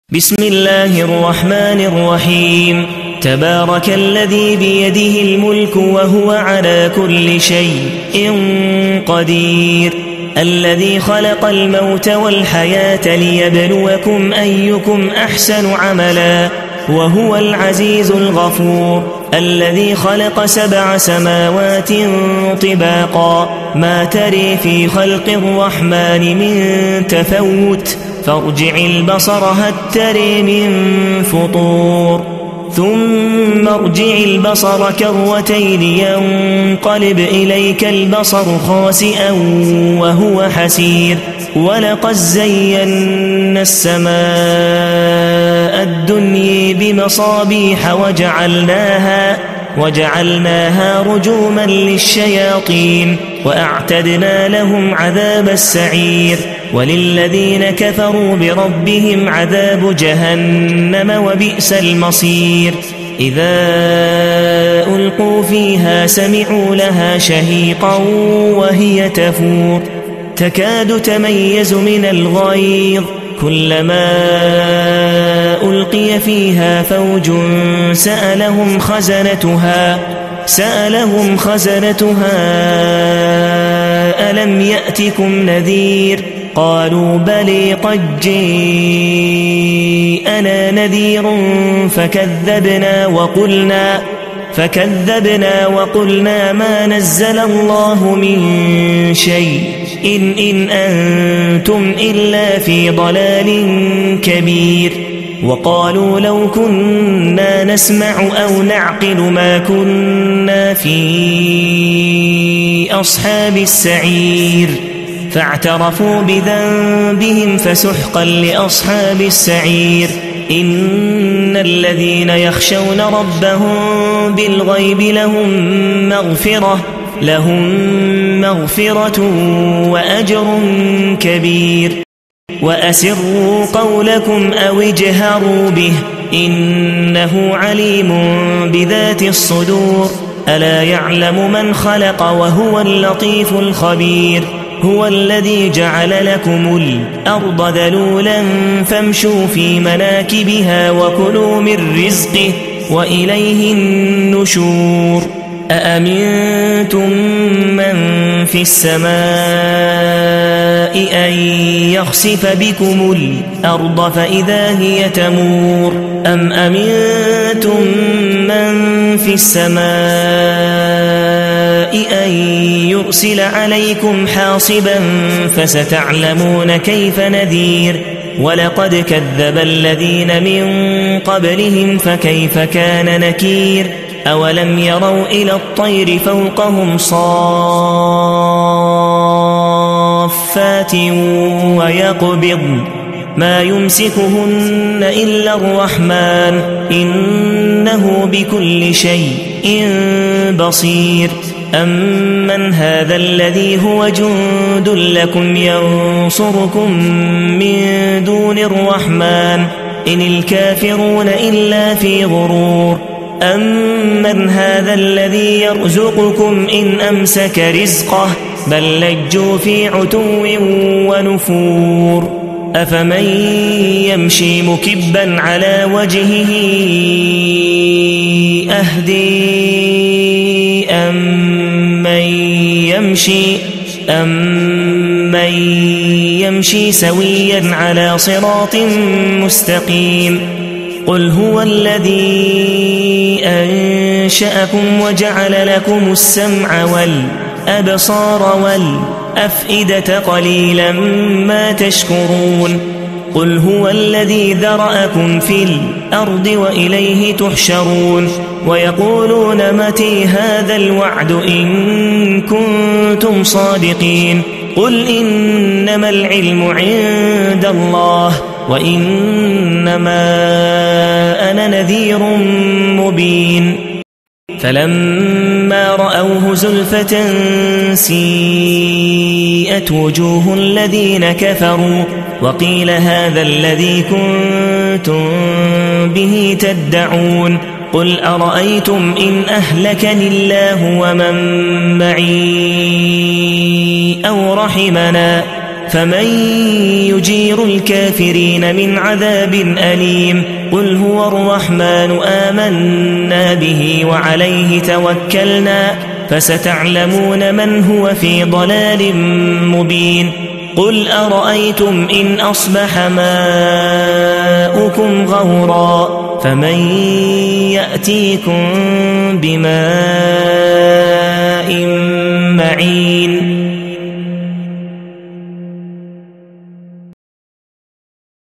بسم الله الرحمن الرحيم. تبارك الذي بيده الملك وهو على كل شيء قدير، الذي خلق الموت والحياة ليبلوكم أيكم أحسن عملا وهو العزيز الغفور، الذي خلق 7 سماوات طباقا ما تري في خلق الرحمن من تفوت فارجع البصر هل تري من فطور، ثم ارجع البصر كرتين ينقلب إليك البصر خاسئا وهو حسير، ولقد زينا السماء الدنيا بمصابيح وجعلناها رجوما للشياطين وأعتدنا لهم عذاب السعير، وللذين كفروا بربهم عذاب جهنم وبئس المصير. إذا ألقوا فيها سمعوا لها شهيقا وهي تفور تكاد تميز من الغيظ، كلما ألقي فيها فوج سألهم خزنتها ألم يأتكم نذير؟ قالوا بلى قد جاءنا نذير فكذبنا وقلنا ما نزل الله من شيء إن أنتم إلا في ضلال كبير. وقالوا لو كنا نسمع أو نعقل ما كنا في أصحاب السعير، فاعترفوا بذنبهم فسحقا لأصحاب السعير. إن الذين يخشون ربهم بالغيب لهم مغفرة وأجر كبير. وأسروا قولكم أو اجهروا به إنه عليم بذات الصدور، ألا يعلم من خلق وهو اللطيف الخبير. هو الذي جعل لكم الأرض ذلولا فامشوا في مناكبها وكلوا من رزقه وإليه النشور. أأمنتم من في السماء أن يخسف بكم الأرض فإذا هي تمور، أم أمنتم من في السماء أن يرسل عليكم حاصبا فستعلمون كيف نذير. ولقد كذب الذين من قبلهم فكيف كان نكير. أولم يروا إلى الطير فوقهم صافات ويقبضن ما يمسكهن إلا الرحمن إنه بكل شيء بصير. أمن هذا الذي هو جند لكم ينصركم من دون الرحمن إن الكافرون إلا في غرور. أمن هذا الذي يرزقكم إن أمسك رزقه بل لجوا في عتو ونفور. أفمن يمشي مكبا على وجهه أهدي أمن يمشي سويا على صراط مستقيم. قل هو الذي أنشأكم وجعل لكم السمع والأبصار والأفئدة قليلا ما تشكرون. قل هو الذي ذرأكم في الأرض وإليه تحشرون. ويقولون متى هذا الوعد إن كنتم صادقين. قل إنما العلم عند الله وإنما أنا نذير مبين. فلما رأوه زلفة سيئت وجوه الذين كفروا وقيل هذا الذي كنتم به تدعون. قل أرأيتم إن أهلكني الله ومن معي أو رحمنا فمن يجير الكافرين من عذاب أليم قل هو الرحمن آمنا به وعليه توكلنا فستعلمون من هو في ضلال مبين قل أرأيتم إن أصبح ماؤكم غورا فمن يأتيكم بماء معين